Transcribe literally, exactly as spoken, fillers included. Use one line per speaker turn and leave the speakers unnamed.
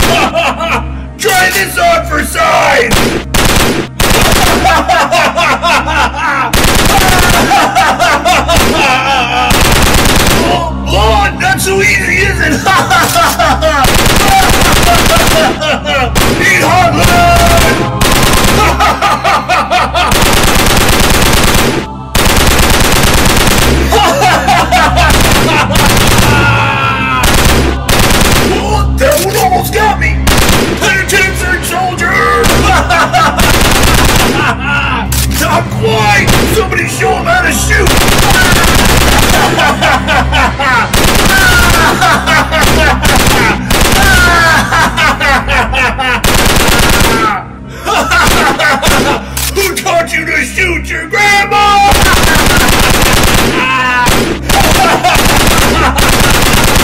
Try this on for size! Oh, oh, not so easy, is it?